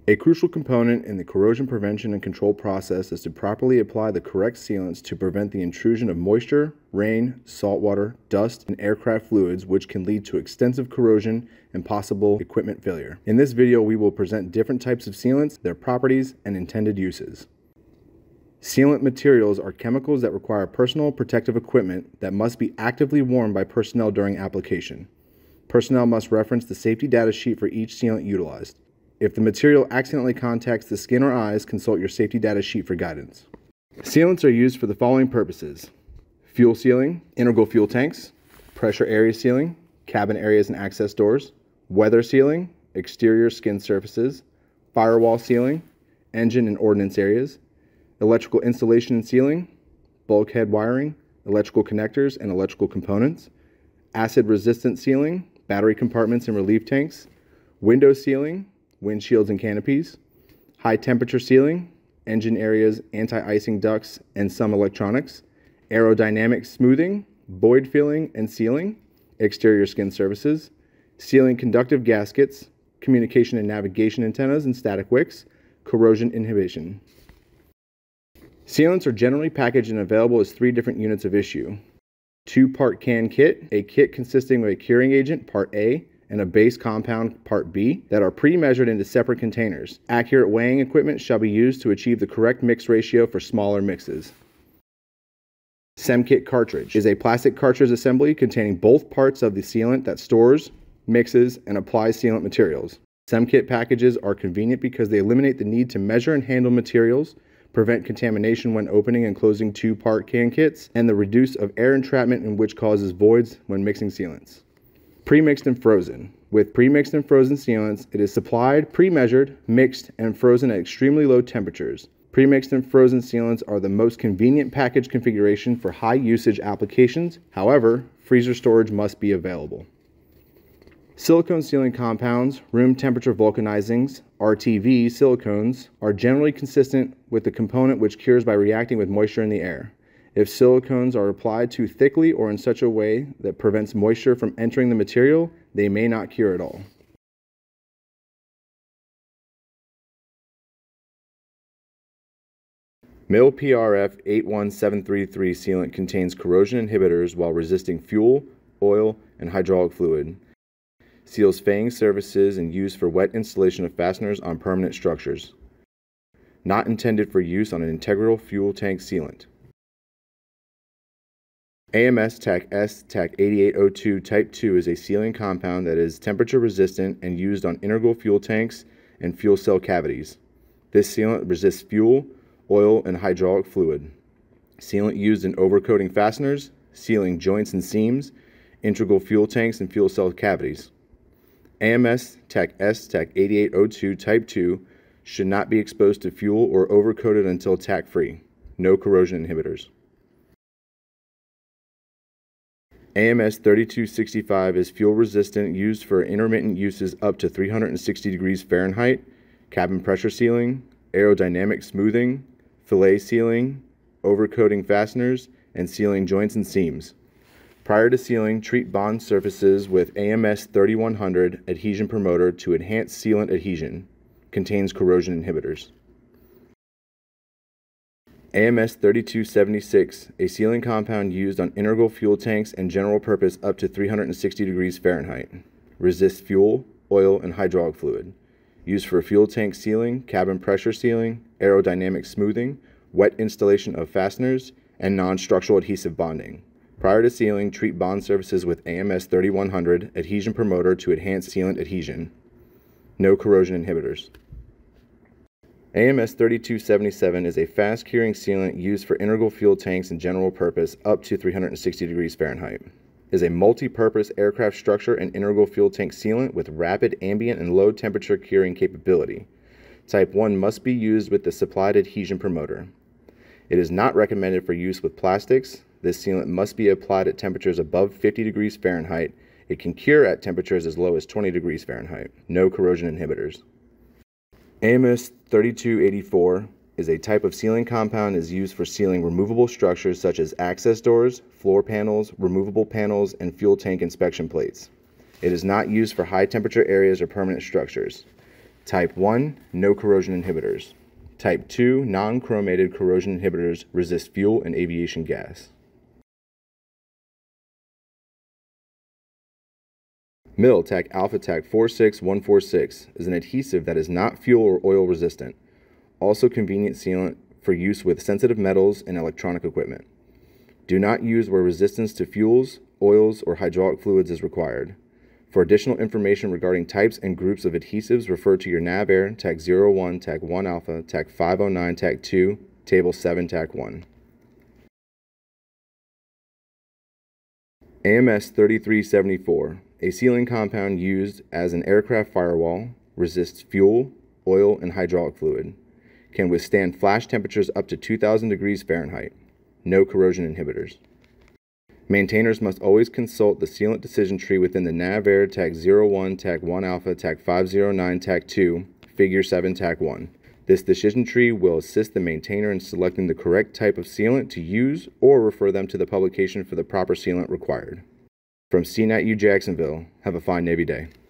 A crucial component in the corrosion prevention and control process is to properly apply the correct sealants to prevent the intrusion of moisture, rain, saltwater, dust, and aircraft fluids, which can lead to extensive corrosion and possible equipment failure. In this video, we will present different types of sealants, their properties, and intended uses. Sealant materials are chemicals that require personal protective equipment that must be actively worn by personnel during application. Personnel must reference the safety data sheet for each sealant utilized. If the material accidentally contacts the skin or eyes, consult your safety data sheet for guidance. Sealants are used for the following purposes: fuel sealing, integral fuel tanks, pressure area sealing, cabin areas and access doors, weather sealing, exterior skin surfaces, firewall sealing, engine and ordnance areas, electrical installation and sealing, bulkhead wiring, electrical connectors and electrical components, acid-resistant sealing, battery compartments and relief tanks, window sealing, windshields and canopies, high-temperature sealing, engine areas, anti-icing ducts, and some electronics, aerodynamic smoothing, void filling and sealing, exterior skin surfaces, sealing conductive gaskets, communication and navigation antennas and static wicks, corrosion inhibition. Sealants are generally packaged and available as 3 different units of issue: 2-part can kit, a kit consisting of a curing agent, part A, and a base compound, part B, that are pre-measured into separate containers. Accurate weighing equipment shall be used to achieve the correct mix ratio for smaller mixes. SemKit cartridge is a plastic cartridge assembly containing both parts of the sealant that stores, mixes, and applies sealant materials. SemKit packages are convenient because they eliminate the need to measure and handle materials, prevent contamination when opening and closing 2-part can kits, and the reduce of air entrapment, in which causes voids when mixing sealants. Pre-mixed and frozen. With pre-mixed and frozen sealants, it is supplied, pre-measured, mixed, and frozen at extremely low temperatures. Pre-mixed and frozen sealants are the most convenient package configuration for high-usage applications. However, freezer storage must be available. Silicone sealing compounds, room temperature vulcanizings, RTV silicones, are generally consistent with the component which cures by reacting with moisture in the air. If silicones are applied too thickly or in such a way that prevents moisture from entering the material, they may not cure at all. MIL PRF 81733 sealant contains corrosion inhibitors while resisting fuel, oil, and hydraulic fluid. Seals fang surfaces and used for wet installation of fasteners on permanent structures. Not intended for use on an integral fuel tank sealant. AMS TAC-S TAC-8802 Type 2 is a sealing compound that is temperature resistant and used on integral fuel tanks and fuel cell cavities. This sealant resists fuel, oil, and hydraulic fluid. Sealant used in overcoating fasteners, sealing joints and seams, integral fuel tanks and fuel cell cavities. AMS TAC-S TAC-8802 Type 2 should not be exposed to fuel or overcoated until tack-free. No corrosion inhibitors. AMS 3265 is fuel resistant, used for intermittent uses up to 360 degrees Fahrenheit, cabin pressure sealing, aerodynamic smoothing, fillet sealing, overcoating fasteners, and sealing joints and seams. Prior to sealing, treat bond surfaces with AMS 3100 adhesion promoter to enhance sealant adhesion. Contains corrosion inhibitors. AMS 3276, a sealing compound used on integral fuel tanks and general purpose up to 360 degrees Fahrenheit. Resists fuel, oil, and hydraulic fluid. Used for fuel tank sealing, cabin pressure sealing, aerodynamic smoothing, wet installation of fasteners, and non-structural adhesive bonding. Prior to sealing, treat bond surfaces with AMS 3100 adhesion promoter to enhance sealant adhesion. No corrosion inhibitors. AMS 3277 is a fast-curing sealant used for integral fuel tanks and general purpose up to 360 degrees Fahrenheit. It is a multi-purpose aircraft structure and integral fuel tank sealant with rapid ambient and low temperature curing capability. Type 1 must be used with the supplied adhesion promoter. It is not recommended for use with plastics. This sealant must be applied at temperatures above 50 degrees Fahrenheit. It can cure at temperatures as low as 20 degrees Fahrenheit. No corrosion inhibitors. AMS 3284 is a type of sealing compound is used for sealing removable structures such as access doors, floor panels, removable panels, and fuel tank inspection plates. It is not used for high temperature areas or permanent structures. Type 1, no corrosion inhibitors. Type 2, non-chromated corrosion inhibitors resist fuel and aviation gas. Tac Alpha Tac 46146 is an adhesive that is not fuel or oil resistant. Also convenient sealant for use with sensitive metals and electronic equipment. Do not use where resistance to fuels, oils, or hydraulic fluids is required. For additional information regarding types and groups of adhesives, refer to your NAVAIR Tac 01, Tac 1 Alpha, Tac 509, Tac 2, Table 7, Tac 1. AMS 3374, a sealing compound used as an aircraft firewall, resists fuel, oil, and hydraulic fluid. Can withstand flash temperatures up to 2,000 degrees Fahrenheit. No corrosion inhibitors. Maintainers must always consult the sealant decision tree within the NAVAIR Tac 01, Tac 1 Alpha, Tac 509, Tac 2, Figure 7, Tac 1. This decision tree will assist the maintainer in selecting the correct type of sealant to use or refer them to the publication for the proper sealant required. From CNAT U Jacksonville, have a fine Navy day.